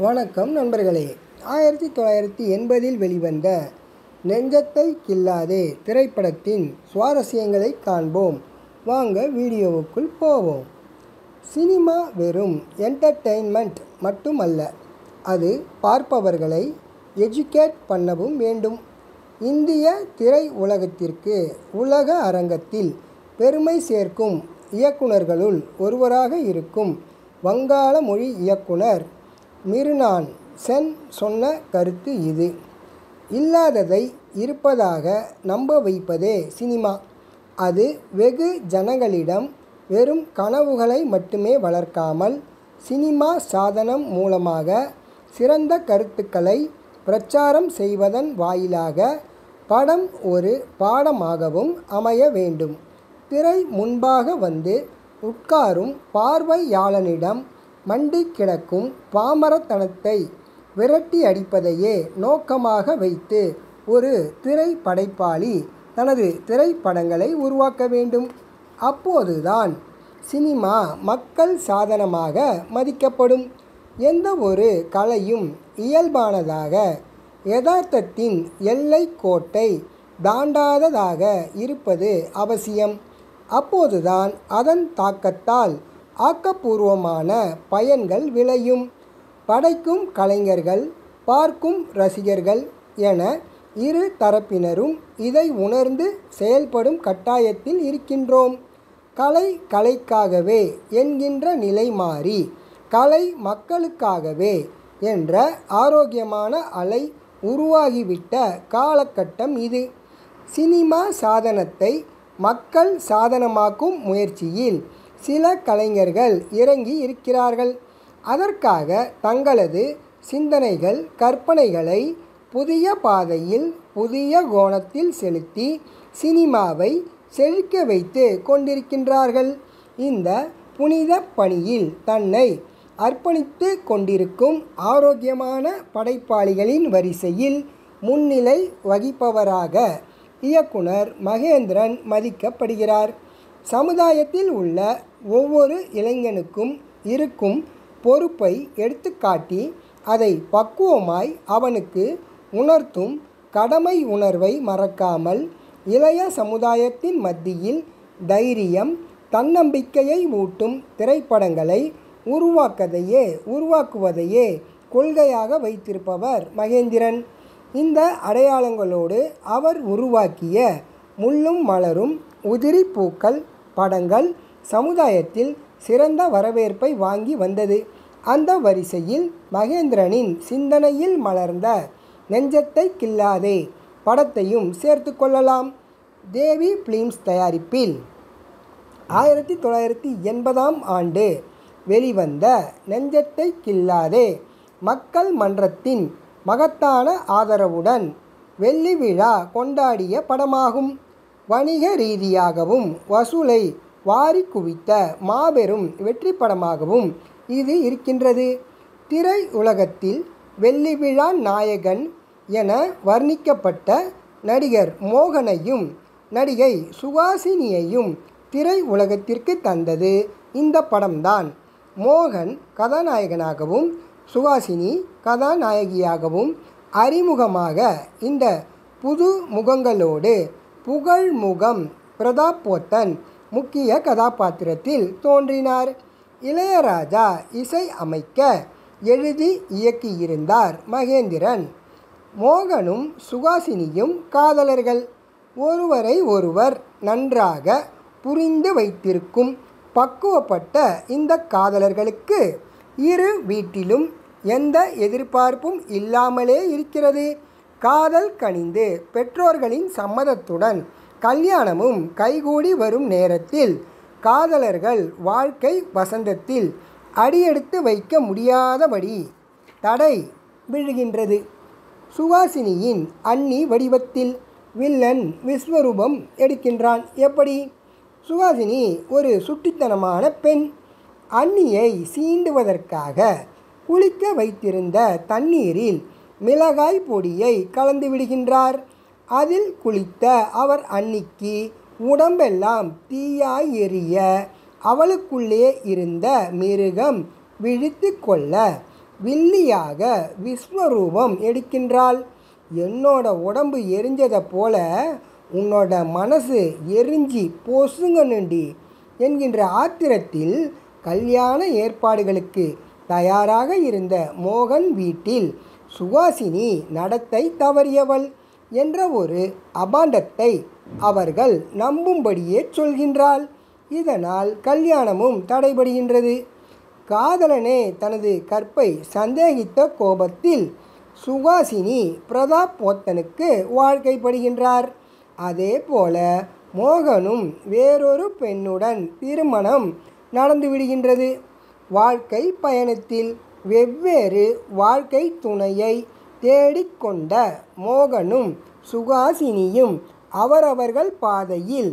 வணக்கம் நண்பர்களே. 1980 வெளிவந்த நெஞ்சத்தை கில்லாதே திரைப்படத்தின் சுவாரஸ்யங்களை காண்போம். வாங்க வீடியோவுக்குள் போவோம். சினிமா வெறும் என்டர்டெயின்மெண்ட் மட்டுமல்ல, அது பார்ப்பவர்களை எஜுகேட் பண்ணவும் வேண்டும். இந்திய திரை உலகத்திற்கு உலக அரங்கத்தில் பெருமை சேர்க்கும் இயக்குனர்களுள் ஒருவராக இருக்கும் வங்காள மொழி இயக்குனர் மிருனாள் சென் சொன்ன கருத்து இது. இல்லாததை இருப்பதாக நம்ப வைப்பதே சினிமா. அது வெகு ஜனங்களிடம் வெறும் கனவுகளை மட்டுமே வளர்க்காமல், சினிமா சாதனம் மூலமாக சிறந்த கருத்துக்களை பிரச்சாரம் செய்வதன் வாயிலாக படம் ஒரு பாடமாகவும் அமைய வேண்டும். திரை முன்பாக வந்து உட்காரும் பார்வையாளனிடம் மண்டி கிடக்கும் பாமரத்தனத்தை விரட்டி அடிப்பதையே நோக்கமாக வைத்து ஒரு திரைப்படைப்பாளி தனது திரைப்படங்களை உருவாக்க வேண்டும். அப்போதுதான் சினிமா மக்கள் சாதனமாக மதிக்கப்படும். எந்த ஒரு கலையும் இயல்பானதாக, யதார்த்தத்தின் எல்லை கோட்டை தாண்டாததாக இருப்பது அவசியம். அப்போதுதான் அதன் தாக்கத்தால் ஆக்கப்பூர்வமான பயன்கள் விளையும். படைக்கும் கலைஞர்கள், பார்க்கும் ரசிகர்கள் என இரு தரப்பினரும் இதை உணர்ந்து செயல்படும் கட்டாயத்தில் இருக்கின்றோம். கலை கலைக்காகவே என்கின்ற நிலை மாறி, கலை மக்களுக்காகவே என்ற ஆரோக்கியமான அலை உருவாகிவிட்ட காலகட்டம் இது. சினிமா சாதனத்தை மக்கள் சாதனமாக்கும் முயற்சியில் சில கலைஞர்கள் இறங்கி இருக்கிறார்கள். அதற்காக தங்களது சிந்தனைகள், கற்பனைகளை புதிய பாதையில், புதிய கோணத்தில் செலுத்தி சினிமாவை செழிக்க வைத்து கொண்டிருக்கின்றார்கள். இந்த புனித பணியில் தன்னை அர்ப்பணித்து கொண்டிருக்கும் ஆரோக்கியமான படைப்பாளிகளின் வரிசையில் முன்னிலை வகிப்பவராக இயக்குனர் மகேந்திரன் மதிக்கப்படுகிறார். சமுதாயத்தில் உள்ள ஒவ்வொரு இளைஞனுக்கும் இருக்கும் பொறுப்பை எடுத்துக்காட்டி, அதை பக்குவமாய் அவனுக்கு உணர்த்தும் கடமை உணர்வை மறக்காமல், இளைய சமுதாயத்தின் மத்தியில் தைரியம், தன்னம்பிக்கையை ஊட்டும் திரைப்படங்களை உருவாக்குவதையே கொள்கையாக வைத்திருப்பவர் மகேந்திரன். இந்த அடையாளங்களோடு அவர் உருவாக்கிய முள்ளும் மலரும், உதிரி பூக்கள் படங்கள் சமுதாயத்தில் சிறந்த வரவேற்பை வாங்கி வந்தது. அந்த வரிசையில் மகேந்திரனின் சிந்தனையில் மலர்ந்த நெஞ்சத்தை கில்லாதே படத்தையும் சேர்த்து கொள்ளலாம். தேவி பிலிம்ஸ் தயாரிப்பில் 1980 வெளிவந்த நெஞ்சத்தை கில்லாதே மக்கள் மன்றத்தின் மகத்தான ஆதரவுடன் வெள்ளி விழா கொண்டாடிய படமாகும். வணிக ரீதியாகவும் வசூலை வாரி குவித்த மாபெரும் வெற்றி படமாகவும் இது இருக்கின்றது. திரை உலகத்தில் வெள்ளி விழா நாயகன் என வர்ணிக்கப்பட்ட நடிகர் மோகனையும் நடிகை சுஹாசினியையும் திரை உலகத்திற்கு தந்தது இந்த படம்தான். மோகன் கதாநாயகனாகவும் சுஹாசினி கதாநாயகியாகவும் அறிமுகமாக இந்த புது முகங்களோடு புகழ்முகம் பிரதாப் போத்தன் முக்கிய கதாபாத்திரத்தில் தோன்றினார். இளையராஜா இசை அமைக்க எழுதி இயக்கியிருந்தார் மகேந்திரன். மோகனும் சுஹாசினியும் காதலர்கள். ஒருவரை ஒருவர் நன்றாக புரிந்து வைத்திருக்கும் பக்குவப்பட்ட இந்த காதலர்களுக்கு இரு வீட்டிலும் எந்த எதிர்பார்ப்பும் இல்லாமலே இருக்கிறது. காதல் கனிந்து பெற்றோர்களின் சம்மதத்துடன் கல்யாணமும் கைகூடி வரும் நேரத்தில் காதலர்கள் வாழ்க்கை வசந்தத்தில் அடியெடுத்து வைக்க முடியாதபடி தடை விழுகின்றது. சுஹாசினியின் அண்ணி வடிவத்தில் வில்லன் விஸ்வரூபம் எடுக்கின்றான். எப்படி? சுஹாசினி ஒரு சுட்டித்தனமான பெண். அண்ணியை சீண்டுவதற்காக குளிக்க வைத்திருந்த தண்ணீரில் மிளகாய் பொடியை கலந்து விடுகின்றார். அதில் குளித்த அவர் அண்ணிக்கு உடம்பெல்லாம் தீயாய் எரிய அவளுக்குள்ளே இருந்த மிருகம் விழித்து கொள்ள வில்லியாக விஸ்வரூபம் எடுக்கின்றாள். என்னோட உடம்பு எரிஞ்சதை போல உன்னோட மனசு எரிஞ்சி பொசுங்கணுண்டி என்கின்ற ஆத்திரத்தில் கல்யாண ஏற்பாடுகளுக்கு தயாராக இருந்த மோகன் வீட்டில் சுஹாசினி நடத்தை தவறியவள் என்ற ஒரு அபாண்டத்தை அவர்கள் நம்பும்படியே சொல்கின்றாள். இதனால் கல்யாணமும் தடைபடுகின்றது. காதலனே தனது கற்பை சந்தேகித்த கோபத்தில் சுஹாசினி பிரதாப் போத்தனுக்கு வாழ்க்கைப்படுகின்றார். அதே போல மோகனும் வேறொரு பெண்ணுடன் திருமணம் நடந்துவிடுகின்றது. வாழ்க்கை பயணத்தில் வெவ்வேறு வாழ்க்கை துணையை தேடிக்கொண்ட மோகனும் சுஹாசினியும் அவரவர்கள் பாதையில்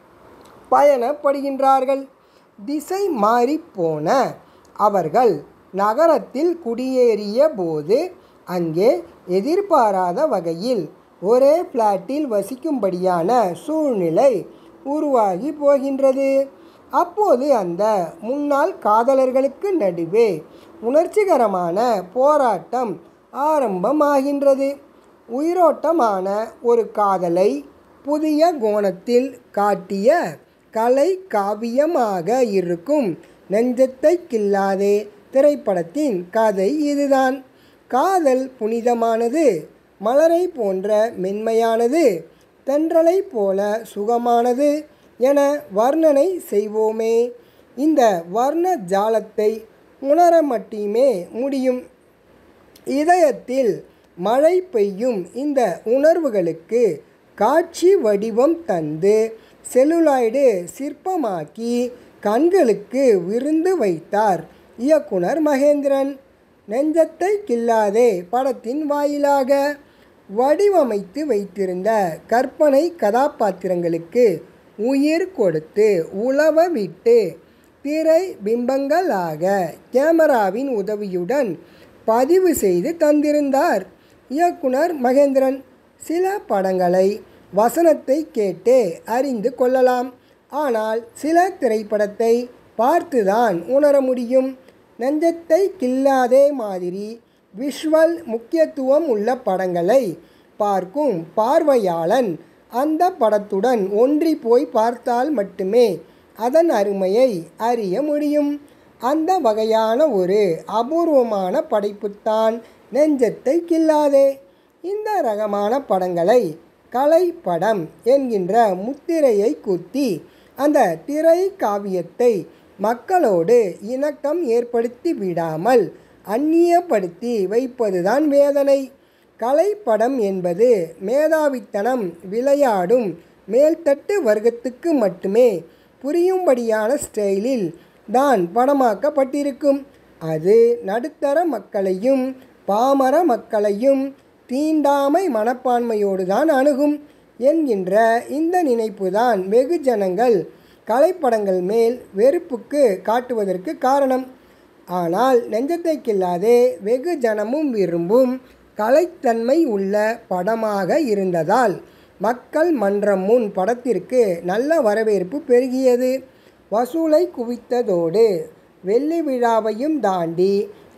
பயணப்படுகின்றார்கள். திசை மாறிப்போன அவர்கள் நகரத்தில் குடியேறிய போது அங்கே எதிர்பாராத வகையில் ஒரே பிளாட்டில் வசிக்கும்படியான சூழ்நிலை உருவாகி போகின்றது. அப்போது அந்த முன்னாள் காதலர்களுக்கு நடுவே உணர்ச்சிகரமான போராட்டம் ஆரம்பமாகின்றது. உயிரோட்டமான ஒரு காதலை புதிய கோணத்தில் காட்டிய கலை காவியமாக இருக்கும் நெஞ்சத்தை கில்லாதே திரைப்படத்தின் கதை இதுதான். காதல் புனிதமானது, மலரை போன்ற மென்மையானது, தென்றலை போல சுகமானது என வர்ணனை செய்வோமே. இந்த வர்ண ஜாலத்தை உணர மட்டுமே முடியும். இதயத்தில் மழை பெய்யும் இந்த உணர்வுகளுக்கு காட்சி வடிவம் தந்து செல்லுலாய்டு சிற்பமாக்கி கண்களுக்கு விருந்து வைத்தார் இயக்குனர் மகேந்திரன். நெஞ்சத்தை கில்லாதே படத்தின் வாயிலாக வடிவமைத்து வைத்திருந்த கற்பனை கதாபாத்திரங்களுக்கு உயிர் கொடுத்து உலவ விட்டு திரை பிம்பங்களாக கேமராவின் உதவியுடன் பதிவு செய்து தந்திருந்தார் இயக்குனர் மகேந்திரன். சில படங்களை வசனத்தை கேட்டே அறிந்து கொள்ளலாம். ஆனால் சில திரைப்படத்தை பார்த்துதான் உணர முடியும். நெஞ்சத்தை கில்லாதே மாதிரி விஷுவல் முக்கியத்துவம் உள்ள படங்களை பார்க்கும் பார்வையாளன் அந்த படத்துடன் ஒன்றி போய் பார்த்தால் மட்டுமே அதன் அருமையை அறிய முடியும். அந்த வகையான ஒரு அபூர்வமான படைப்புத்தான் நெஞ்சத்தை கில்லாதே. இந்த ரகமான படங்களை கலைப்படம் என்கின்ற முத்திரையை குத்தி அந்த திரை காவியத்தை மக்களோடு இணக்கம் ஏற்படுத்தி விடாமல் அந்நியப்படுத்தி வைப்பதுதான் வேதனை. கலைப்படம் என்பது மேதாவித்தனம் விளையாடும் மேல்தட்டு வர்க்கத்துக்கு மட்டுமே புரியும்படியான ஸ்டைலில் தான் படமாக்கப்பட்டிருக்கும். அது நடுத்தர மக்களையும் பாமர மக்களையும் தீண்டாமை மனப்பான்மையோடு தான் அணுகும் என்கின்ற இந்த நினைப்புதான் வெகுஜனங்கள் கலைப்படங்கள் மேல் வெறுப்புக்கு காட்டுவதற்கு காரணம். ஆனால் நெஞ்சத்தை கில்லாதே வெகுஜனமும் விரும்பும் கலைத்தன்மை உள்ள படமாக இருந்ததால் மக்கள் மன்றம் முன் படத்திற்கு நல்ல வரவேற்பு பெருகியது. வசூலை குவித்ததோடு வெள்ளி விழாவையும் தாண்டி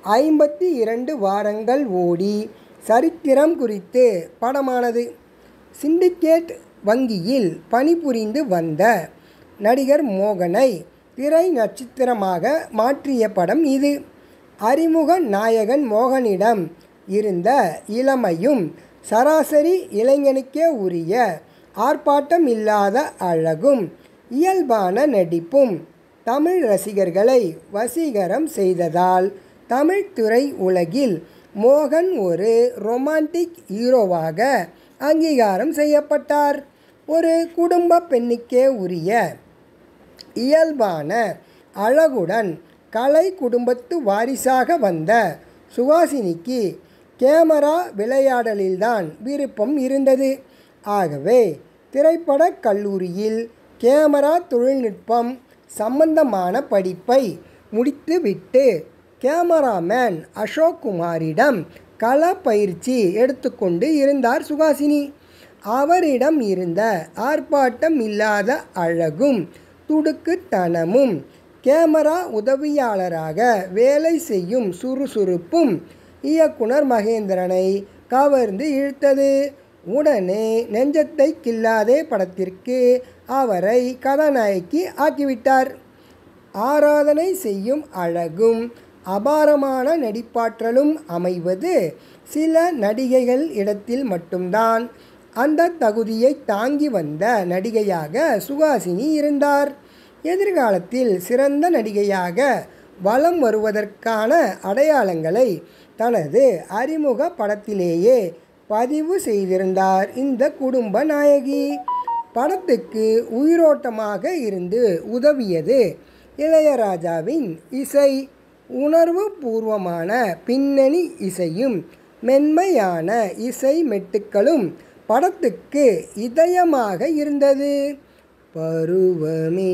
52 வாரங்கள் ஓடி சரித்திரம் குறித்து படமானது. சிண்டிகேட் வங்கியில் பணிபுரிந்து வந்த நடிகர் மோகனை திரை நட்சத்திரமாக மாற்றிய படம் இது. அறிமுக நாயகன் மோகனிடம் இருந்த இளமையும் சராசரி இளைஞனுக்கே உரிய ஆர்ப்பாட்டம் இல்லாத அழகும் இயல்பான நடிப்பும் தமிழ் ரசிகர்களை வசீகரம் செய்ததால் தமிழ் திரை உலகில் மோகன் ஒரு ரொமான்டிக் ஹீரோவாக அங்கீகாரம் செய்யப்பட்டார். ஒரு குடும்ப பெண்ணுக்கே உரிய இயல்பான அழகுடன் கலை குடும்பத்து வாரிசாக வந்த சுஹாசினிக்கு கேமரா விளையாடலில்தான் விருப்பம் இருந்தது. ஆகவே திரைப்படக் கல்லூரியில் கேமரா தொழில்நுட்பம் சம்பந்தமான படிப்பை முடித்துவிட்டு கேமராமேன் அசோக் குமாரிடம் கள பயிற்சி எடுத்துக்கொண்டு இருந்தார் சுஹாசினி. அவரிடம் இருந்த ஆர்ப்பாட்டம் இல்லாத அழகும் துடுக்குத்தனமும் கேமரா உதவியாளராக வேலை செய்யும் சுறுசுறுப்பும் இயக்குனர் மகேந்திரனை கவர்ந்து இழுத்தது. உடனே நெஞ்சத்தை கில்லாதே படத்திற்கு அவரை கதாநாயகி ஆக்கிவிட்டார். ஆராதனை செய்யும் அழகும் அபாரமான நடிப்பாற்றலும் அமைவது சில நடிகைகள் இடத்தில் மட்டும்தான். அந்த தகுதியை தாங்கி வந்த நடிகையாக சுஹாசினி இருந்தார். எதிர்காலத்தில் சிறந்த நடிகையாக வலம் வருவதற்கான அடையாளங்களை தனது அறிமுக படத்திலேயே பதிவு செய்திருந்தார் இந்த குடும்ப நாயகி. படத்துக்கு உயிரோட்டமாக இருந்து உதவியது இளையராஜாவின் இசை. உணர்வு பூர்வமான பின்னணி இசையும் மென்மையான இசை மெட்டுக்களும் படத்துக்கு இதயமாக இருந்தது. பருவமே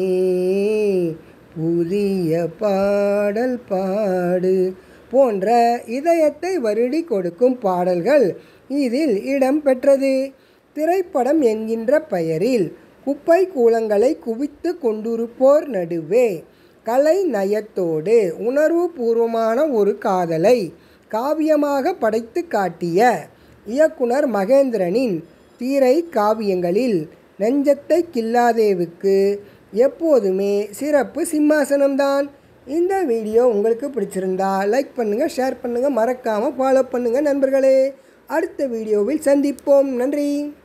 புதிய பாடல் பாடு போன்ற இதயத்தை வருடி கொடுக்கும் பாடல்கள் இதில் இடம் பெற்றது. திரைப்படம் என்கின்ற பெயரில் குப்பை கூலங்களை குவித்து கொண்டிருப்போர் நடுவே கலை நயத்தோடு உணர்வு பூர்வமான ஒரு காதலை காவியமாக படைத்து காட்டிய இயக்குனர் மகேந்திரனின் தீரை காவியங்களில் நெஞ்சத்தை கில்லாதேவுக்கு எப்போதுமே சிறப்பு சிம்மாசனம்தான். இந்த வீடியோ உங்களுக்கு பிடிச்சிருந்தா லைக் பண்ணுங்கள், ஷேர் பண்ணுங்கள், மறக்காமல் ஃபாலோ பண்ணுங்கள் நண்பர்களே. அடுத்த வீடியோவில் சந்திப்போம். நன்றி.